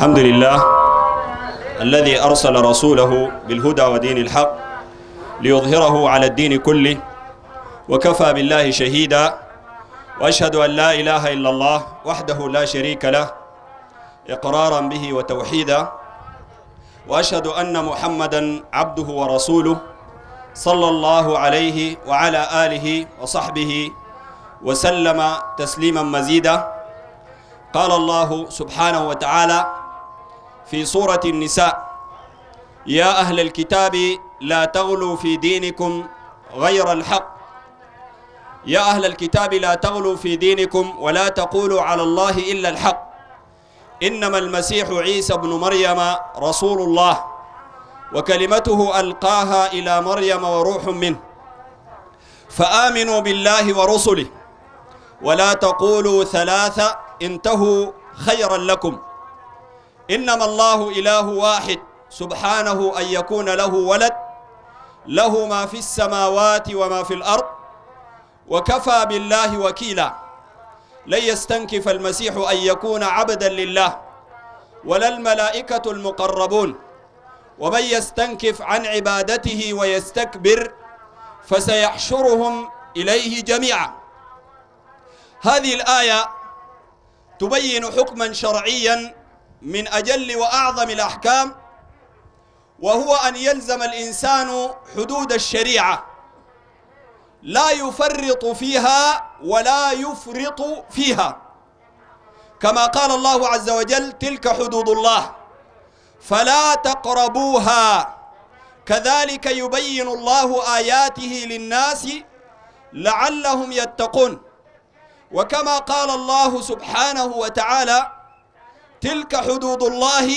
الحمد لله الذي أرسل رسوله بالهدى ودين الحق ليظهره على الدين كله وكفى بالله شهيدا، وأشهد أن لا إله إلا الله وحده لا شريك له إقرارا به وتوحيدا، وأشهد أن محمدا عبده ورسوله صلى الله عليه وعلى آله وصحبه وسلم تسليما مزيدا. قال الله سبحانه وتعالى في سورة النساء: يا أهل الكتاب لا تغلوا في دينكم غير الحق. يا أهل الكتاب لا تغلوا في دينكم ولا تقولوا على الله إلا الحق، إنما المسيح عيسى ابن مريم رسول الله وكلمته ألقاها إلى مريم وروح منه، فآمنوا بالله ورسله ولا تقولوا ثلاثة انتهوا خيرا لكم، إنما الله إله واحد سبحانه أن يكون له ولد، له ما في السماوات وما في الأرض وكفى بالله وكيلا. لن يستنكف المسيح أن يكون عبدا لله ولا الملائكة المقربون، ومن يستنكف عن عبادته ويستكبر فسيحشرهم إليه جميعا. هذه الآية تبين حكما شرعيا من أجل وأعظم الأحكام، وهو أن يلزم الإنسان حدود الشريعة، لا يفرط فيها ولا يفرط فيها، كما قال الله عز وجل: تلك حدود الله فلا تقربوها. كذلك يبين الله آياته للناس لعلهم يتقون. وكما قال الله سبحانه وتعالى: تلك حدود الله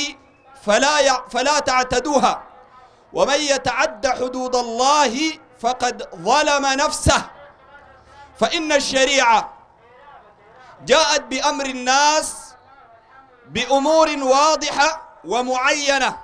فلا تعتدوها، ومن يتعد حدود الله فقد ظلم نفسه. فإن الشريعة جاءت بأمر الناس بأمور واضحة ومعينة،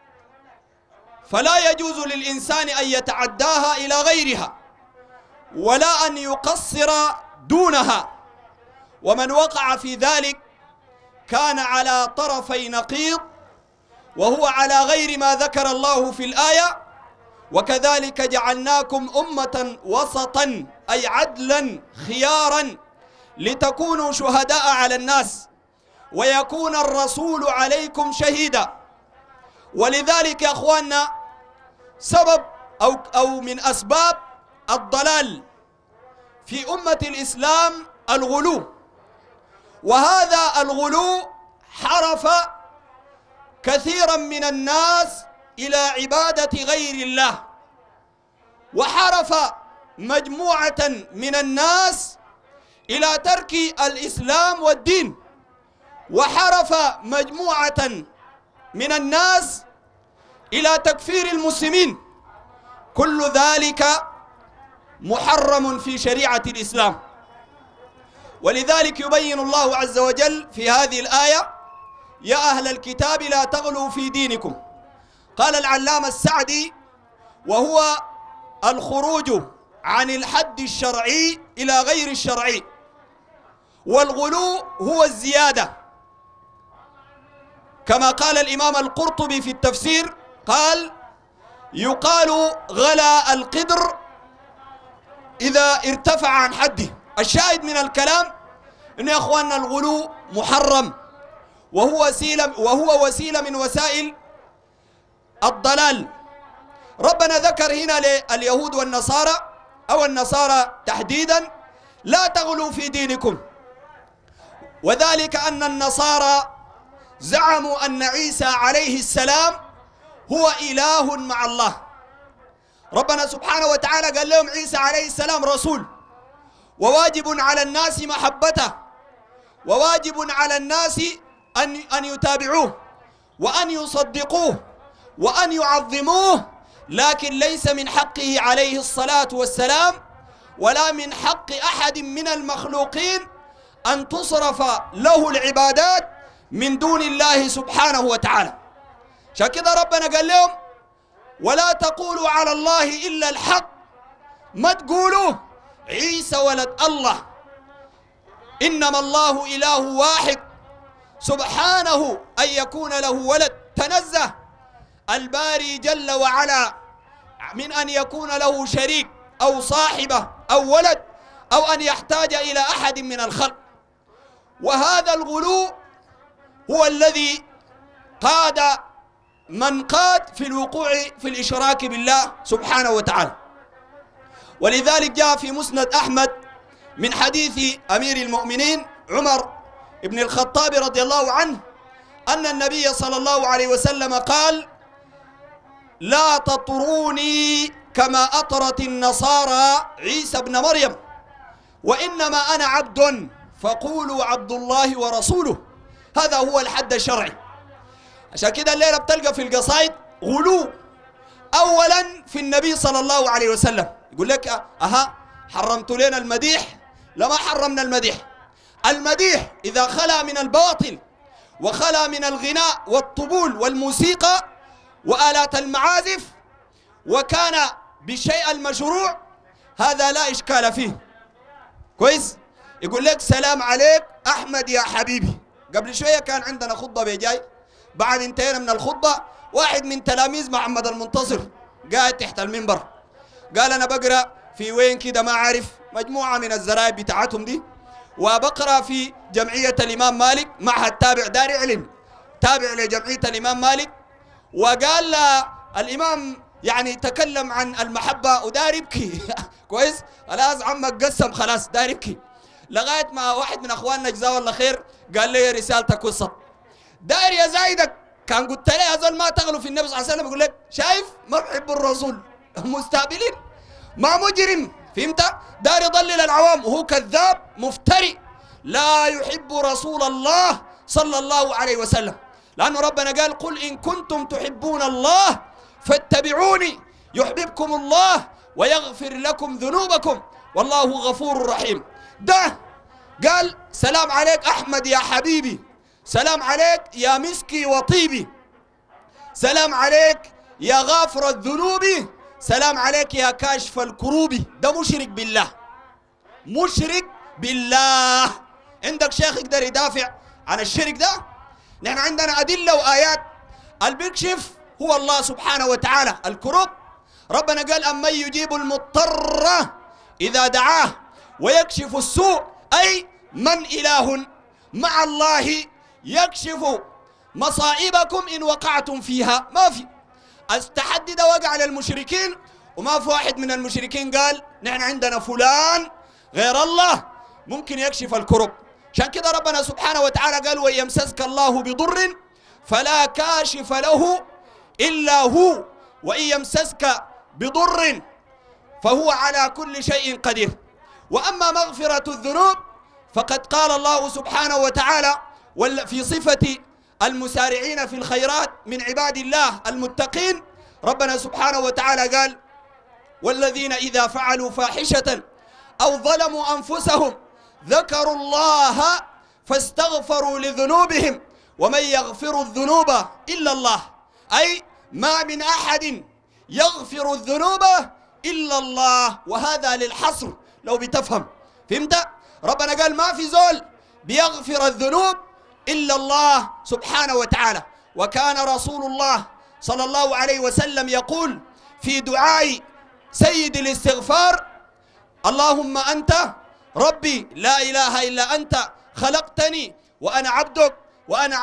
فلا يجوز للإنسان أن يتعداها إلى غيرها ولا أن يقصر دونها، ومن وقع في ذلك كان على طرفي نقيض، وهو على غير ما ذكر الله في الآية: وكذلك جعلناكم أمة وسطا، أي عدلا خيارا، لتكونوا شهداء على الناس ويكون الرسول عليكم شهيدا. ولذلك يا أخواننا سبب أو من أسباب الضلال في أمة الإسلام الغلو، وهذا الغلو حرف كثيرا من الناس إلى عبادة غير الله، وحرف مجموعة من الناس إلى ترك الإسلام والدين، وحرف مجموعة من الناس إلى تكفير المسلمين. كل ذلك محرم في شريعة الإسلام. ولذلك يبين الله عز وجل في هذه الآية: يا أهل الكتاب لا تغلوا في دينكم. قال العلامة السعدي: وهو الخروج عن الحد الشرعي إلى غير الشرعي، والغلو هو الزيادة، كما قال الإمام القرطبي في التفسير، قال: يقال غلا القدر إذا ارتفع عن حده. الشاهد من الكلام إن يا أخواننا الغلو محرم، وهو وسيلة من وسائل الضلال. ربنا ذكر هنا لليهود والنصارى أو النصارى تحديدا: لا تغلوا في دينكم، وذلك أن النصارى زعموا أن عيسى عليه السلام هو إله مع الله. ربنا سبحانه وتعالى قال لهم: عيسى عليه السلام رسول، وواجب على الناس محبته، وواجب على الناس أن يتابعوه وأن يصدقوه وأن يعظموه، لكن ليس من حقه عليه الصلاة والسلام ولا من حق أحد من المخلوقين أن تصرف له العبادات من دون الله سبحانه وتعالى. عشان كده ربنا قال لهم: ولا تقولوا على الله إلا الحق، ما تقولوا عيسى ولد الله، إنما الله إله واحد سبحانه أن يكون له ولد، تنزه الباري جل وعلا من أن يكون له شريك أو صاحبة أو ولد أو أن يحتاج إلى أحد من الخلق. وهذا الغلو هو الذي قاد من قاد في الوقوع في الإشراك بالله سبحانه وتعالى. ولذلك جاء في مسند أحمد من حديث أمير المؤمنين عمر بن الخطاب رضي الله عنه أن النبي صلى الله عليه وسلم قال: لا تطروني كما أطرت النصارى عيسى ابن مريم، وإنما أنا عبد فقولوا عبد الله ورسوله. هذا هو الحد الشرعي. عشان كده الليلة بتلقى في القصائد غلو أولا في النبي صلى الله عليه وسلم. يقول لك حرمت لنا المديح. لما حرمنا المديح. المديح إذا خلا من الباطل وخلا من الغناء والطبول والموسيقى وآلات المعازف وكان بالشيء المشروع، هذا لا إشكال فيه. كويس؟ يقول لك سلام عليك أحمد يا حبيبي. قبل شوية كان عندنا خطبة بيجاي، بعد انتهينا من الخطبة واحد من تلاميذ محمد المنتصر قاعد تحت المنبر قال: أنا بقرأ في وين كده ما عارف مجموعة من الزرايب بتاعتهم دي، وبقرأ في جمعية الإمام مالك، معهد تابع دار علم تابع لجمعية الإمام مالك. وقال الإمام يعني تكلم عن المحبة ودار يبكي كويس؟ خلاص عمك قسم، خلاص دار يبكي، لغاية ما واحد من أخواننا جزاه الله خير قال لي رسالتك وصلت. داير يا زايدك كان قلت له يا زول ما تغلو في النبي صلى الله عليه وسلم، يقول لك شايف ما بحب الرسول مستقبلين ما مجرم، فهمت؟ داير يضلل العوام وهو كذاب مفتري لا يحب رسول الله صلى الله عليه وسلم، لأنه ربنا قال: قل إن كنتم تحبون الله فاتبعوني يحببكم الله ويغفر لكم ذنوبكم والله غفور رحيم. ده قال: سلام عليك أحمد يا حبيبي، سلام عليك يا مسكي وطيبي، سلام عليك يا غافر الذنوب، سلام عليك يا كاشف الكروب. ده مشرك بالله، مشرك بالله. عندك شيخ يقدر يدافع عن الشرك ده؟ نحن عندنا أدلة وآيات. البيكشف هو الله سبحانه وتعالى. الكروب ربنا قال: أمن يجيب المضطر إذا دعاه ويكشف السوء، أي من إله مع الله يكشف مصائبكم إن وقعتم فيها. ما في التحدي ده وقع للمشركين، وما في واحد من المشركين قال نحن عندنا فلان غير الله ممكن يكشف الكرب. عشان كده ربنا سبحانه وتعالى قال: وإن يمسسك الله بضر فلا كاشف له إلا هو، وإن يمسسك بضر فهو على كل شيء قدير. وأما مغفرة الذنوب فقد قال الله سبحانه وتعالى في صفة المسارعين في الخيرات من عباد الله المتقين، ربنا سبحانه وتعالى قال: والذين إذا فعلوا فاحشة أو ظلموا أنفسهم ذكروا الله فاستغفروا لذنوبهم ومن يغفر الذنوب إلا الله، أي ما من أحد يغفر الذنوب إلا الله. وهذا للحصر لو بتفهم، فهمت؟ ربنا قال ما في زول بيغفر الذنوب إلا الله سبحانه وتعالى. وكان رسول الله صلى الله عليه وسلم يقول في دعاء سيد الاستغفار: اللهم أنت ربي لا إله إلا أنت خلقتني وأنا عبدك وأنا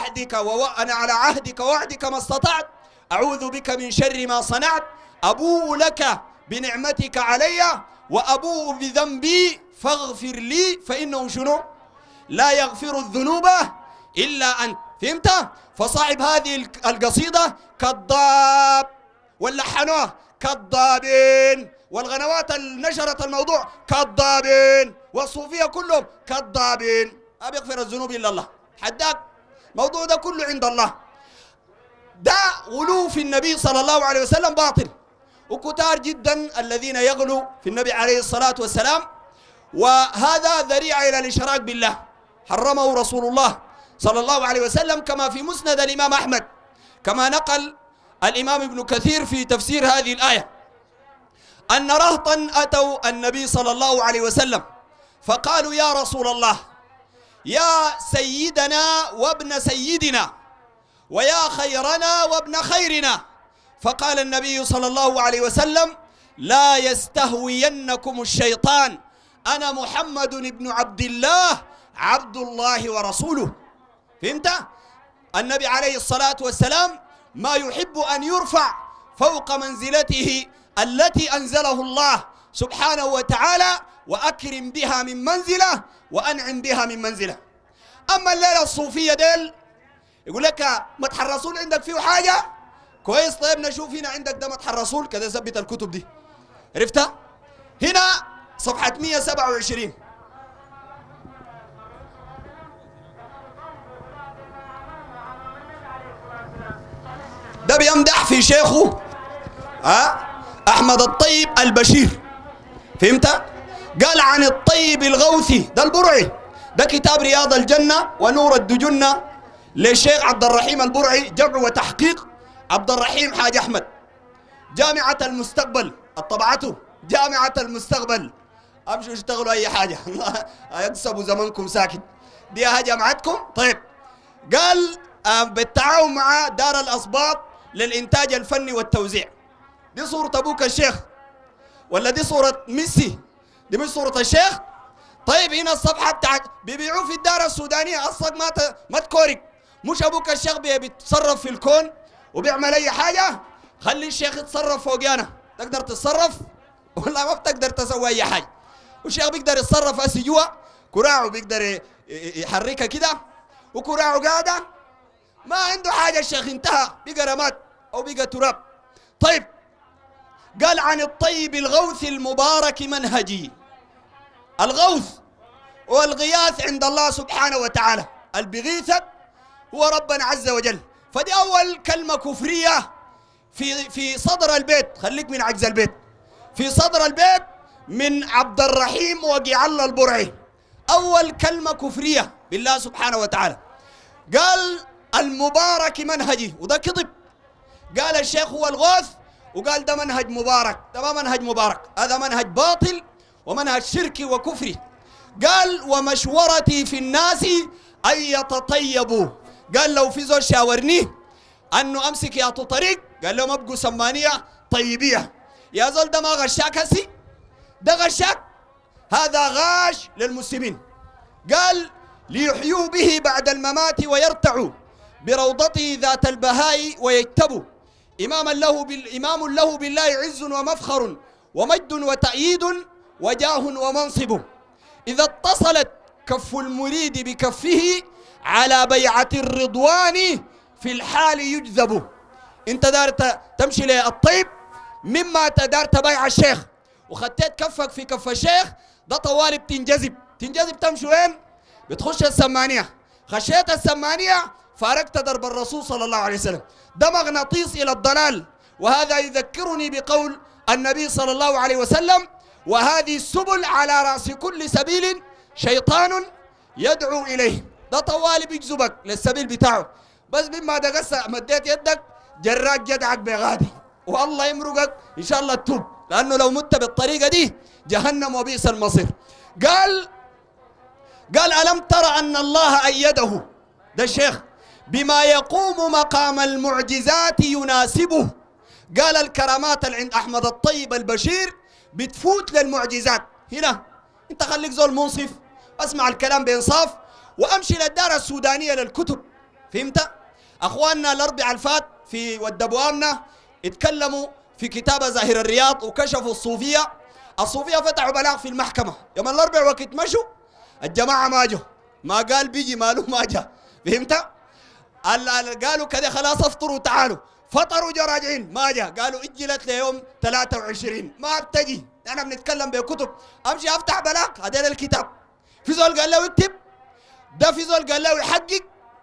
على عهدك ووعدك ما استطعت، أعوذ بك من شر ما صنعت، أبوء لك بنعمتك علي وأبوء بذنبي فاغفر لي فإنه شنو؟ لا يغفر الذنوب إلا أنت. فهمت؟ فصاحب هذه القصيدة كذاب، واللحنوه كذابين، والغنوات اللي نشرت الموضوع كذابين، والصوفية كلهم كذابين. ما بيغفر الذنوب إلا الله. حداك الموضوع ده كله عند الله. ده غلو في النبي صلى الله عليه وسلم باطل، وكتار جدا الذين يغلوا في النبي عليه الصلاة والسلام، وهذا ذريعة إلى الإشراك بالله، حرمه رسول الله صلى الله عليه وسلم كما في مسند الإمام أحمد، كما نقل الإمام ابن كثير في تفسير هذه الآية أن رهطا أتوا النبي صلى الله عليه وسلم فقالوا: يا رسول الله، يا سيدنا وابن سيدنا ويا خيرنا وابن خيرنا. فقال النبي صلى الله عليه وسلم: لا يستهوينكم الشيطان، أنا محمد بن عبد الله عبد الله ورسوله. فهمت؟ النبي عليه الصلاة والسلام ما يحب أن يرفع فوق منزلته التي أنزله الله سبحانه وتعالى، وأكرم بها من منزلة وأنعم بها من منزلة. أما الليلة الصوفية ديل يقول لك مدح الرسول عندك فيه حاجة كويس، طيب نشوف هنا عندك ده مدح الرسول كذا، ثبت الكتب دي. عرفتها؟ هنا صفحة 127 ده بيمدح في شيخه أحمد الطيب البشير. فهمت؟ قال عن الطيب الغوثي ده البرعي، ده كتاب رياض الجنة ونور الدجنة للشيخ عبد الرحيم البرعي، جمع وتحقيق عبد الرحيم حاج أحمد. جامعة المستقبل طبعته، جامعة المستقبل. امشوا اشتغلوا اي حاجة يكسبوا زمنكم ساكت، دي جامعتكم. طيب قال بالتعاون مع دار الأصباط للإنتاج الفني والتوزيع. دي صورة أبوك الشيخ ولا دي صورة ميسي؟ دي مش صورة الشيخ. طيب هنا الصفحة بتاعت بيبيعوه في الدار السودانية، أصلك ما تكورك. مش أبوك الشيخ بيتصرف في الكون وبيعمل أي حاجة، خلي الشيخ يتصرف فوقينا. تقدر تتصرف؟ والله ما بتقدر تسوي أي حاجة. والشيخ بيقدر يتصرف هسي جوا، كراعه بيقدر يحركها كده، وكراعه قاعدة ما عنده حاجة. الشيخ انتهى، بقى رماد أو بقى تراب. طيب قال عن الطيب الغوث المبارك منهجي. الغوث والغياث عند الله سبحانه وتعالى، البغيثك هو ربنا عز وجل. فدي أول كلمة كفرية في صدر البيت. خليك من عجز البيت. في صدر البيت من عبد الرحيم وقع الله البرعي، أول كلمة كفرية بالله سبحانه وتعالى. قال المبارك منهجي، وده كذب. قال الشيخ هو الغوث وقال ده منهج مبارك، ده ما منهج مبارك، هذا منهج باطل ومنهج شركي وكفري. قال ومشورتي في الناس أن يتطيبوا. قال لو في زول شاورني أنه أمسك يا طريق، قال لهم أبقوا سمانية طيبية. يا زول ده ما غشاك هسي، ده غشاك، هذا غاش للمسلمين. قال ليحيوا به بعد الممات ويرتعوا بروضته ذات البهاء ويكتبوا إمام له بالله عز ومفخر ومجد وتأييد وجاه ومنصب. إذا اتصلت كف المريد بكفه على بيعة الرضوان في الحال يجذب. انت دار تمشي للطيب مما تدار تبايع الشيخ وخطيت كفك في كف الشيخ، ده طوالب تنجذب تمشي وين؟ بتخش السمانية. خشيت السمانية فارقت درب الرسول صلى الله عليه وسلم، ده مغناطيس إلى الضلال. وهذا يذكرني بقول النبي صلى الله عليه وسلم: وهذه السبل على رأس كل سبيل شيطان يدعو إليه. ده طوالب يجذبك للسبيل بتاعه، بس مما دقس مديت يدك جراك جدعك بغادي، والله يمرقك إن شاء الله تتوب، لأنه لو مت بالطريقة دي جهنم وبئس المصير. قال ألم ترى أن الله أيده، ده الشيخ، بما يقوم مقام المعجزات يناسبه. قال الكرامات اللي عند أحمد الطيب البشير بتفوت للمعجزات. هنا انت خليك زول منصف، اسمع الكلام بإنصاف وامشي للدار السودانية للكتب. فهمت؟ اخواننا الاربع الفات في ودبوامنا اتكلموا في كتاب زاهر الرياض وكشفوا الصوفية فتحوا بلاغ في المحكمة يوم الاربع وقت مشوا الجماعة ما جو، ما قال بيجي ماله ما جاء. فهمت؟ قالوا كده خلاص افطروا تعالوا، فطروا جو راجعين ما جاء، قالوا اجلت ليوم 23 ما بتجي. انا بنتكلم بكتب، امشي افتح بلاغ هذا الكتاب، في زول قال له اكتب، ده في زول قال له يحقق.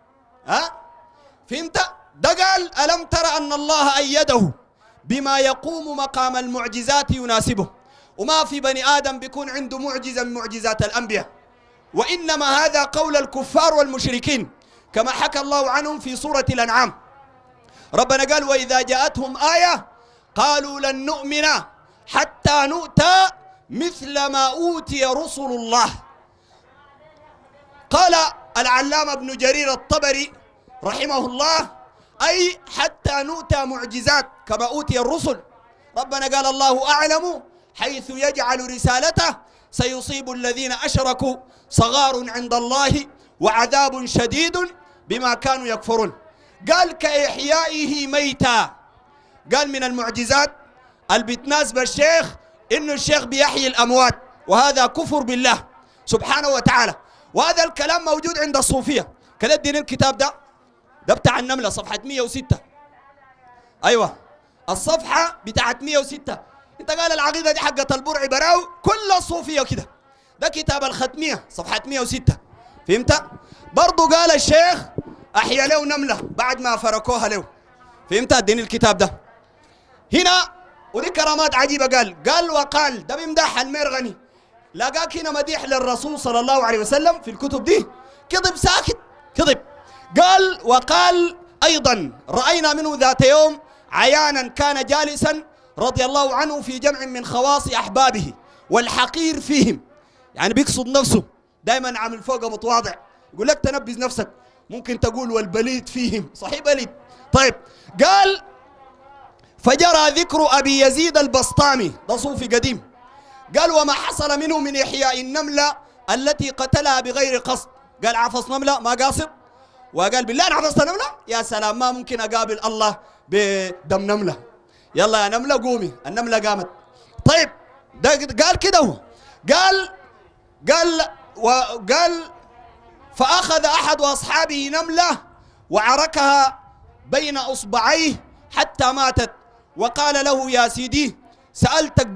فهمت؟ ده قال ألم ترى أن الله أيده بما يقوم مقام المعجزات يناسبه، وما في بني آدم بيكون عنده معجزة من معجزات الأنبياء، وإنما هذا قول الكفار والمشركين كما حكى الله عنهم في سورة الأنعام. ربنا قال وإذا جاءتهم آية قالوا لن نؤمن حتى نؤتى مثل ما أوتي رسل الله. قال العلامة ابن جرير الطبري رحمه الله: أي حتى نؤتى معجزات كما أوتي الرسل. ربنا قال: الله أعلم حيث يجعل رسالته سيصيب الذين أشركوا صغار عند الله وعذاب شديد بما كانوا يكفرون. قال: كإحيائه ميتا. قال من المعجزات اللي بتناسب الشيخ إنه الشيخ بيحيي الأموات، وهذا كفر بالله سبحانه وتعالى. وهذا الكلام موجود عند الصوفية. كده اديني الكتاب ده بتاع النملة صفحة 106. أيوة الصفحة بتاعت 106. انت قال العقيدة دي حقة البرع براو كل الصوفية كده. ده كتاب الختمية صفحة 106. فهمت؟ برضو قال الشيخ أحيا له نملة بعد ما فركوها له. فهمت؟ اديني الكتاب ده هنا. ودي كرامات عجيبة. قال وقال ده بيمدح المرغني. لقاك هنا مديح للرسول صلى الله عليه وسلم في الكتب دي. كذب ساكت كذب. قال وقال أيضا: رأينا منه ذات يوم عيانا كان جالسا رضي الله عنه في جمع من خواص أحبابه والحقير فيهم. يعني بيقصد نفسه دائما عامل فوق متواضع. يقول لك تنبذ نفسك. ممكن تقول والبليد فيهم. صحيح بليد. طيب قال: فجرى ذكر أبي يزيد البسطامي. ده صوفي قديم. قال: وما حصل منه من إحياء النملة التي قتلها بغير قصد. قال: عفص نملة ما قاصد. وقال: بالله أنا عفصت نملة؟ يا سلام، ما ممكن أقابل الله بدم نملة. يلا يا نملة قومي. النملة قامت. طيب ده قال كده هو. قال فأخذ أحد أصحابه نملة وعركها بين أصبعيه حتى ماتت، وقال له: يا سيدي سألتك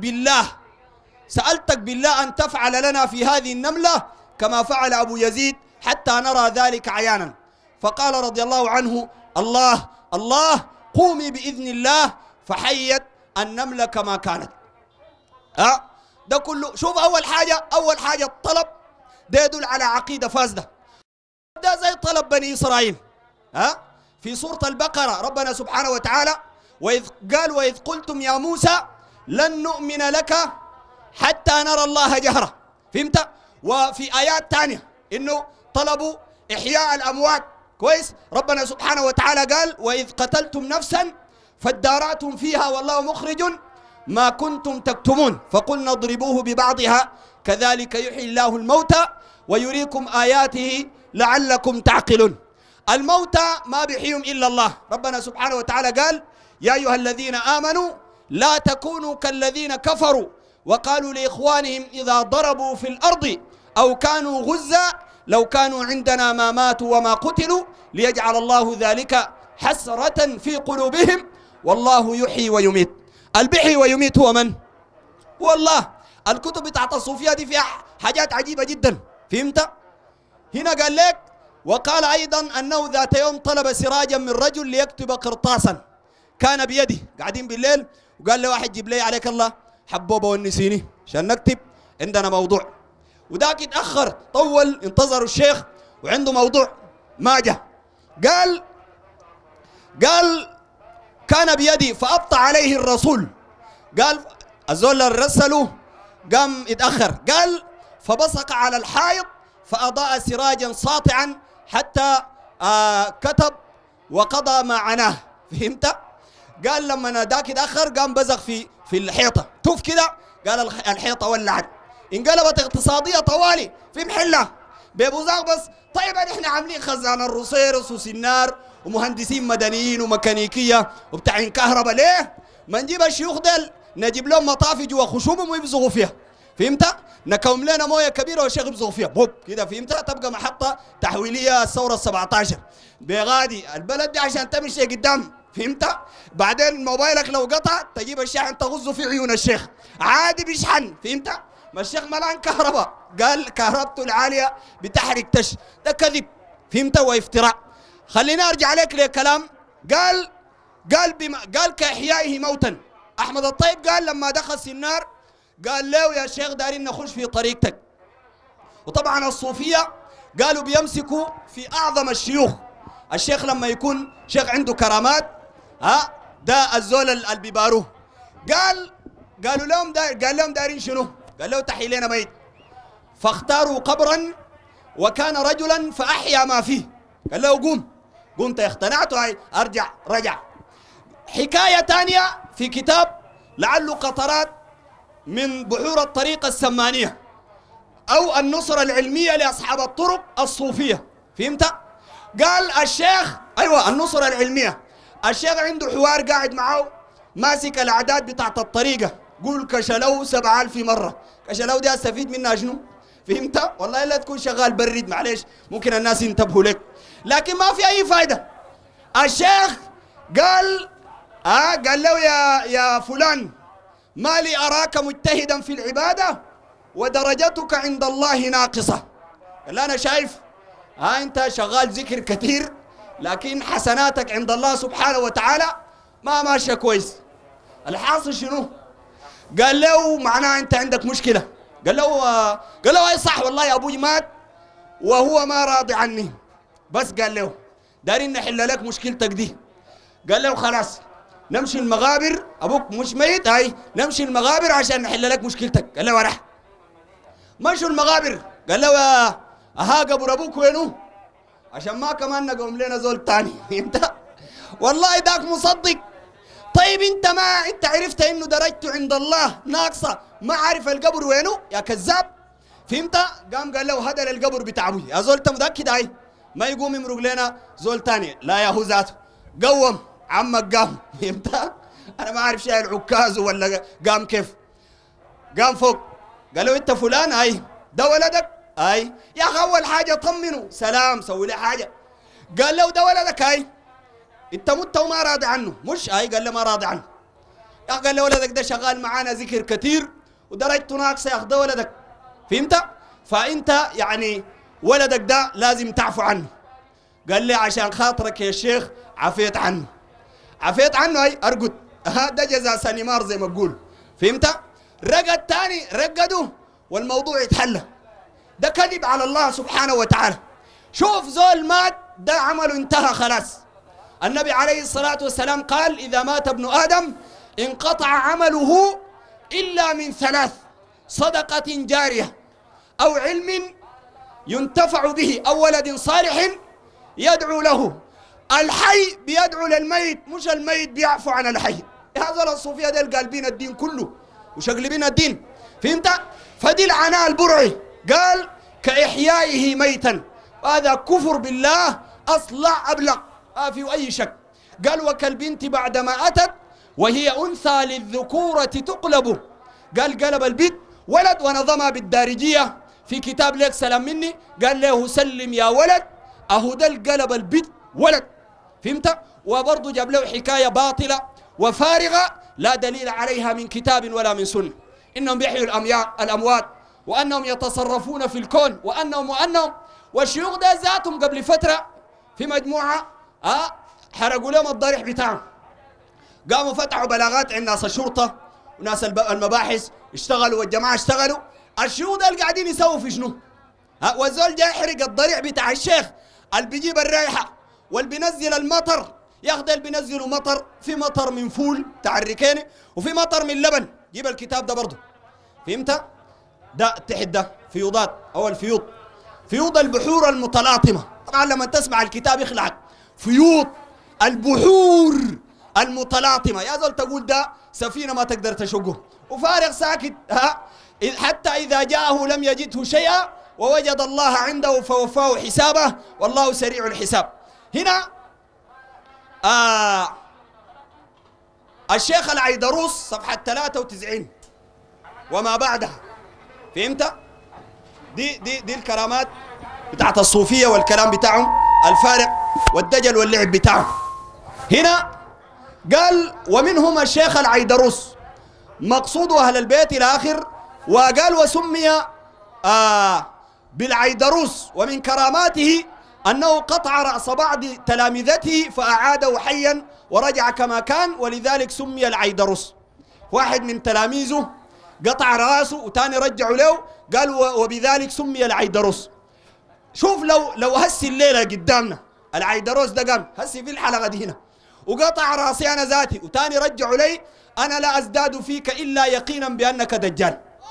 بالله أن تفعل لنا في هذه النملة كما فعل أبو يزيد حتى نرى ذلك عيانا. فقال رضي الله عنه: الله قومي بإذن الله. فحيت النملة كما كانت. ده كله. شوف أول حاجة الطلب ده يدل على عقيدة فاسدة. ده زي طلب بني إسرائيل. في سورة البقرة ربنا سبحانه وتعالى وإذ قلتم يا موسى لن نؤمن لك حتى نرى الله جهرة. فهمت؟ وفي آيات تانية إنه طلبوا إحياء الأموات. كويس. ربنا سبحانه وتعالى قال: وإذ قتلتم نفسا فادارأتم فيها والله مخرج ما كنتم تكتمون فقلنا اضربوه ببعضها كذلك يحيي الله الموتى ويريكم آياته لعلكم تعقلون. الموتى ما بيحيهم إلا الله. ربنا سبحانه وتعالى قال: يا أيها الذين آمنوا لا تكونوا كالذين كفروا وقالوا لإخوانهم إذا ضربوا في الأرض أو كانوا غزا لو كانوا عندنا ما ماتوا وما قتلوا ليجعل الله ذلك حسرة في قلوبهم والله يحيي ويميت. البحي ويميت هو من؟ هو الله. الكتب بتاعت الصوفية دي فيها حاجات عجيبة جدا. فهمت؟ هنا قال لك: وقال أيضا أنه ذات يوم طلب سراجا من رجل ليكتب قرطاسا كان بيده. قاعدين بالليل وقال له واحد: جيب لي عليك الله حبوبة ونسيني عشان نكتب عندنا موضوع. وذاك اتأخر طول، انتظروا الشيخ وعنده موضوع ما جاء. قال كان بيدي فأبطأ عليه الرسول. قال الزول اللي رسله قام اتأخر. قال فبصق على الحائط فأضاء سراجا ساطعا حتى كتب وقضى ما عناه. فهمت؟ قال لما ذاك اتأخر قام بزق في الحيطة توف كده. قال الحيطة ولعت، انقلبت اقتصادية طوالي في محلة بيبوزاق بس. طيب احنا عاملين خزان الرصيرس وسنار ومهندسين مدنيين وميكانيكية وبتاعين كهرباء، ليه؟ ما نجيب الشيوخ ديل نجيب لهم مطافي جوا خشوبهم ويبزغوا فيها. فهمت؟ نكوم لنا مويه كبيره والشيخ يبزغوا فيها بوب كده. فهمت؟ تبقى محطه تحويليه الثوره 17 بغادي البلد دي عشان تمشي قدام. فهمت؟ بعدين موبايلك لو قطع تجيب الشاحن تغزه في عيون الشيخ عادي بيشحن. فهمت؟ ما الشيخ ملان كهرباء. قال كهربته العاليه بتحرق تش. ده كذب. فهمت؟ وافتراء. خليني ارجع لك لكلام. قال كاحيائه موتا. احمد الطيب قال لما دخل سنار قال له: يا شيخ دارين نخش في طريقتك. وطبعا الصوفيه قالوا بيمسكوا في اعظم الشيوخ. الشيخ لما يكون شيخ عنده كرامات ده الزول اللي بيباروه. قالوا لهم قال لهم دارين شنو؟ قال له: تحيي لنا ميت. فاختاروا قبرا وكان رجلا فأحيا ما فيه. قال له قوم، قمت اقتنعت، هاي أرجع رجع. حكاية تانية في كتاب لعله قطرات من بحور الطريقة السمانية أو النصرة العلمية لأصحاب الطرق الصوفية، فهمت؟ قال الشيخ، أيوة النصرة العلمية، الشيخ عنده حوار قاعد معه ماسك الأعداد بتاعت الطريقة، قول كشلو 7000 مرة، كشلو دي أستفيد منها شنو؟ فهمت؟ والله لا تكون شغال بريد معلش ممكن الناس ينتبهوا لك، لكن ما في أي فايدة. الشيخ قال قال له يا فلان ما لي أراك مجتهدا في العبادة ودرجتك عند الله ناقصة. قال له أنا شايف أنت شغال ذكر كثير لكن حسناتك عند الله سبحانه وتعالى ما ماشية كويس. الحاصل شنو؟ قال له معناه أنت عندك مشكلة. قال له أي صح والله أبوي مات وهو ما راضي عني، بس قال له دارين نحل لك مشكلتك دي. قال له خلاص نمشي المغابر، أبوك مش ميت، هاي نمشي المغابر عشان نحل لك مشكلتك. قال له ورح مشوا المغابر. قال له ها قبر أبوك وينه؟ عشان ما كمان نقوم لنا زول تاني. فهمت؟ والله ذاك مصدق. طيب انت عرفت انه درجته عند الله ناقصه، ما عارف القبر وينه يا كذاب. فهمت؟ قام قال له هذا القبر بتاع ابوي يا زول، انت متاكد؟ هاي ما يقوم يمرق لنا زول تاني. لا يا هو ذاته قوم عمك قام. فهمت؟ انا ما عارف شايل عكازه ولا قام كيف، قام فوق. قال له انت فلان؟ هاي ده ولدك؟ هاي يا اخي اول حاجه طمنه سلام سوي له حاجه. قال له ده ولدك؟ هاي انت مت وما راضي عنه مش؟ هاي قال له ما راضي عنه. يا اخي قال له ولدك ده شغال معانا ذكر كثير ودرجته ناقصه يا اخي، ده ولدك. فهمت؟ فانت يعني ولدك ده لازم تعفو عنه. قال لي عشان خاطرك يا شيخ عفيت عنه. عفيت عنه هاي ارقد، ده جزاء سنمار زي ما بقول. فهمت؟ رقد تاني رقده والموضوع يتحلى. ده كذب على الله سبحانه وتعالى. شوف زول مات ده عمله انتهى خلاص. النبي عليه الصلاة والسلام قال إذا مات ابن آدم انقطع عمله إلا من ثلاث: صدقة جارية أو علم ينتفع به أو ولد صالح يدعو له. الحي بيدعو للميت مش الميت بيعفو عن الحي. هذول الصوفية ديل قالبين الدين كله وشقلبين الدين. فهمت؟ فدي العناء البرعي قال كإحيائه ميتا، وهذا كفر بالله أصلع أبلغ ما في أي شك. قال وكالبنت بعدما أتت وهي أنثى للذكورة تقلب. قال قلب البيت ولد ونظمها بالدارجية في كتاب ليك سلام مني. قال له سلم يا ولد أهو ده قلب البيت ولد. فهمت؟ وبرضه جاب له حكاية باطلة وفارغة لا دليل عليها من كتاب ولا من سنة، إنهم بيحيوا الأموات وأنهم يتصرفون في الكون وأنهم والشيوخ ده ذاتهم قبل فترة في مجموعة حرقوا لهم الضريح بتاعهم، قاموا فتحوا بلاغات عند ناس الشرطة وناس المباحث اشتغلوا والجماعة اشتغلوا. الشيوخ ده اللي قاعدين يسووا في شنو؟ والزول جاي يحرق الضريح بتاع الشيخ اللي بيجيب الرائحة واللي بينزل المطر. ياخذ اللي بينزلوا مطر، في مطر من فول بتاع الركيني وفي مطر من لبن. جيب الكتاب ده برضه. فهمت؟ ده تحت ده فيوضات أو الفيوض، فيوض البحور المتلاطمة. طبعا لما تسمع الكتاب يخلعك فيوض البحور المتلاطمة. يا زول تقول ده سفينة ما تقدر تشقه وفارغ ساكت. حتى إذا جاءه لم يجده شيئا ووجد الله عنده فوفاه حسابه والله سريع الحساب. هنا الشيخ العيدروس صفحة 93 وما بعدها. فهمت؟ دي الكرامات بتاعت الصوفية والكلام بتاعهم الفارق والدجل واللعب بتاعهم. هنا قال ومنهم الشيخ العيدروس مقصود أهل البيت إلى آخر. وقال وسمي بالعيدروس ومن كراماته أنه قطع رأس بعض تلامذته فأعاده حيا ورجع كما كان ولذلك سمي العيدروس. واحد من تلاميذه قطع رأسه وتاني رجعوا له، قال وبذلك سمي العيدروس. شوف لو هسي الليلة قدامنا العيدروس ده قام هسي في الحلقة دي هنا وقطع راسي أنا ذاتي وتاني رجعوا لي، أنا لا أزداد فيك إلا يقينا بأنك دجال.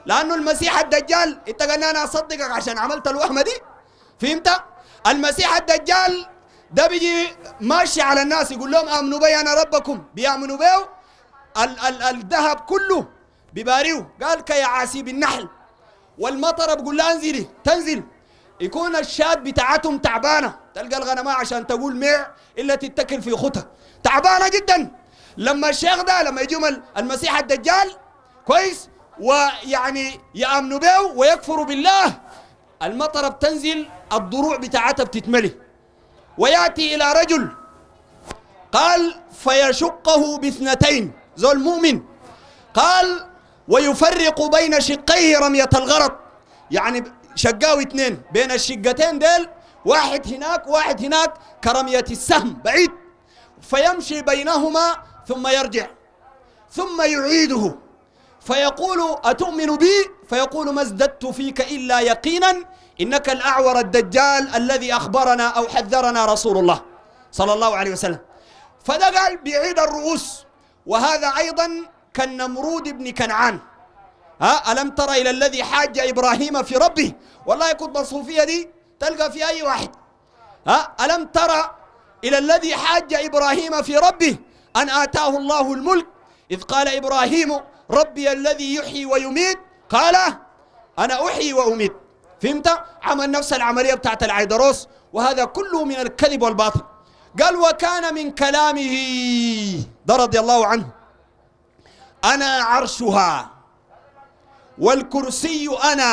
لأنه المسيح الدجال انت قلنا أنا أصدقك عشان عملت الوهمة دي، فهمت؟ المسيح الدجال ده بيجي ماشي على الناس يقول لهم آمنوا بي أنا ربكم، بيأمنوا بيه الذهب كله بباريه، قال كيعاسيب النحل، والمطر بقول لها انزلي تنزل، يكون الشاة بتاعتهم تعبانة، تلقى الغنماء عشان تقول ميع إلا تتكل في خطها تعبانة جدا. لما الشيخ ده لما يجيهم المسيح الدجال كويس ويعني يأمنوا به ويكفروا بالله، المطر بتنزل الضروع بتاعتها بتتملي، ويأتي إلى رجل قال فيشقه باثنتين، زول مؤمن قال ويفرق بين شقيه رمية الغرض، يعني شقاوي اثنين بين الشقتين ديل، واحد هناك واحد هناك كرمية السهم بعيد، فيمشي بينهما ثم يرجع ثم يعيده فيقول أتؤمن بي؟ فيقول ما ازددت فيك إلا يقينا إنك الأعور الدجال الذي أخبرنا أو حذرنا رسول الله صلى الله عليه وسلم. فده قال بيعيد الرؤوس. وهذا أيضا كالنمرود بن كنعان. ألم تر إلى الذي حاج إبراهيم في ربه؟ والله كنت الصوفية دي تلقى في أي واحد. ألم تر إلى الذي حاج إبراهيم في ربه أن آتاه الله الملك إذ قال إبراهيم ربي الذي يحيي ويميت قال أنا أحيي وأميت. فهمت؟ عمل نفس العملية بتاعت العيدروس، وهذا كله من الكذب والباطل. قال وكان من كلامه ده رضي الله عنه أنا عرشها والكرسي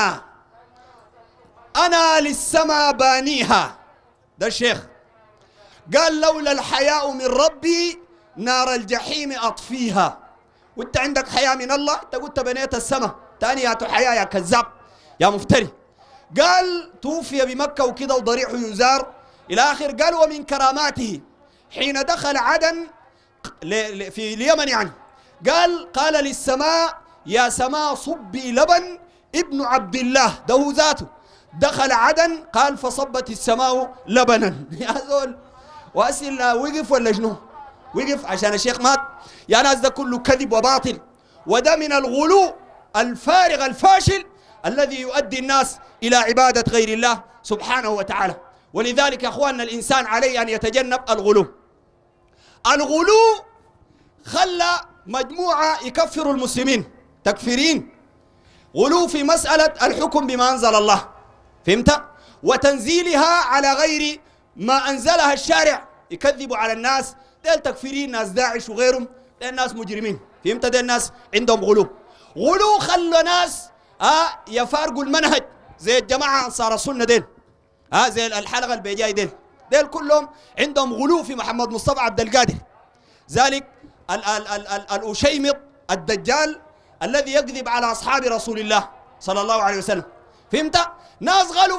أنا للسما بانيها. ده الشيخ قال لولا الحياء من ربي نار الجحيم أطفيها. وانت عندك حياء من الله؟ انت قلت بنيت السماء تاني حياء يا كذاب يا مفتري. قال توفي بمكة وكده وضريحه يزار إلى آخر. قال ومن كراماته حين دخل عدن في اليمن يعني قال للسماء يا سماء صبي لبن ابن عبد الله، ده هو ذاته دخل عدن قال فصبت السماء لبنا. يا زول وأسئل وقف ولا شنو؟ وقف عشان الشيخ مات. يا ناس ده كله كذب وباطل، وده من الغلو الفارغ الفاشل الذي يؤدي الناس إلى عبادة غير الله سبحانه وتعالى. ولذلك يا أخواننا الإنسان عليه أن يتجنب الغلو. الغلو خلى مجموعة يكفروا المسلمين تكفيرين، غلو في مسألة الحكم بما أنزل الله، فهمت؟ وتنزيلها على غير ما أنزلها الشارع، يكذبوا على الناس. ديل تكفيرين ناس داعش وغيرهم، ديل ناس مجرمين، فهمت؟ ديل ناس عندهم غلو خلوا ناس يفارقوا المنهج زي الجماعة أنصار السنة ديل، زي الحلقة البيجاي ديل كلهم عندهم غلو في محمد مصطفى عبد القادر. ذلك الأشيمط الدجال الذي يكذب على أصحاب رسول الله صلى الله عليه وسلم، فهمت؟ ناس غلوا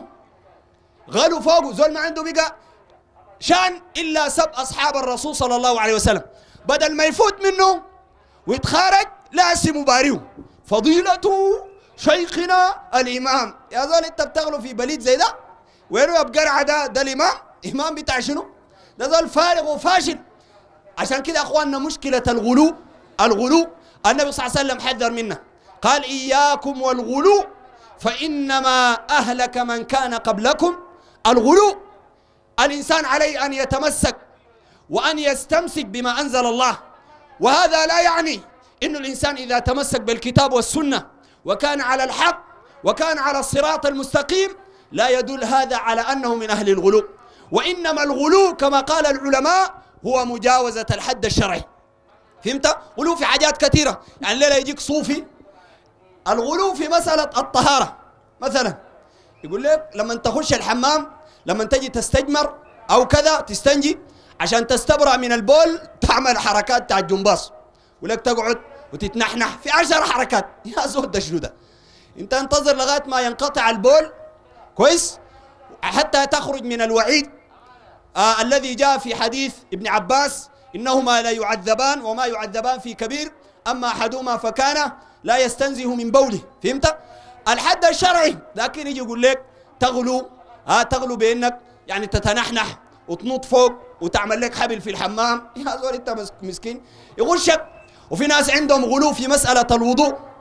فوقه زول ما عنده بقى شان إلا سب أصحاب الرسول صلى الله عليه وسلم، بدل ما يفوت منه ويتخارج لا اسم باريو فضيلة شيخنا الإمام. يا زول أنت بتغلو في بليد زي ده؟ وينو يبقى ده الإمام؟ إمام بتاع شنو؟ ده زول فارغ وفاشل. عشان كده أخواننا مشكلة الغلو النبي صلى الله عليه وسلم حذر منه، قال إياكم والغلو فإنما أهلك من كان قبلكم الغلو. الإنسان عليه أن يتمسك وأن يستمسك بما أنزل الله، وهذا لا يعني إن الإنسان إذا تمسك بالكتاب والسنة وكان على الحق وكان على الصراط المستقيم لا يدل هذا على أنه من أهل الغلو. وإنما الغلو كما قال العلماء هو مجاوزة الحد الشرعي، فهمت؟ غلو في حاجات كثيرة، يعني الليلة يجيك صوفي الغلو في مسألة الطهارة مثلا، يقول لك لما تخش الحمام لما تجي تستجمر أو كذا تستنجي عشان تستبرأ من البول تعمل حركات تاع الجمباز، ولك تقعد وتتنحنح في 10 حركات. يا زود ده شنو ده؟ انت انتظر لغاية ما ينقطع البول كويس حتى تخرج من الوعيد الذي جاء في حديث ابن عباس إنهما لا يعذبان وما يعذبان في كبير أما أحدهما فكان لا يستنزه من بوله، فهمت؟ الحد الشرعي. لكن يجي يقول لك تغلو بأنك يعني تتنحنح وتنط فوق وتعمل لك حبل في الحمام. يا زول انت مسكين يغشك. وفي ناس عندهم غلو في مسألة الوضوء،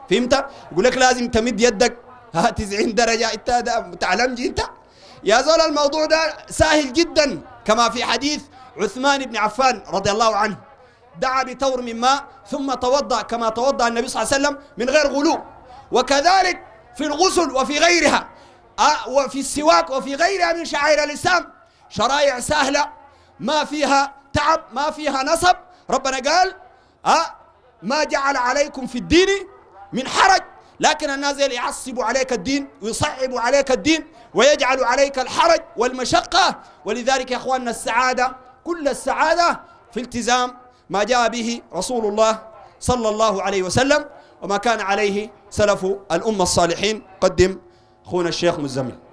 فهمت؟ يقول لك لازم تمد يدك 90 درجة. انت تعلمجي انت يا زول. الموضوع ده سهل جدا، كما في حديث عثمان بن عفان رضي الله عنه، دعا بتور من ماء ثم توضأ كما توضأ النبي صلى الله عليه وسلم من غير غلو. وكذلك في الغسل وفي غيرها، وفي السواك وفي غيرها من شعائر الإسلام، شرائع سهلة ما فيها تعب ما فيها نصب. ربنا قال ما جعل عليكم في الدين من حرج، لكن الناس يعصبوا عليك الدين ويصعبوا عليك الدين ويجعلوا عليك الحرج والمشقة. ولذلك يا أخواننا السعادة، كل السعادة في التزام ما جاء به رسول الله صلى الله عليه وسلم وما كان عليه سلف الأمة الصالحين. قدم أخونا الشيخ مزمل.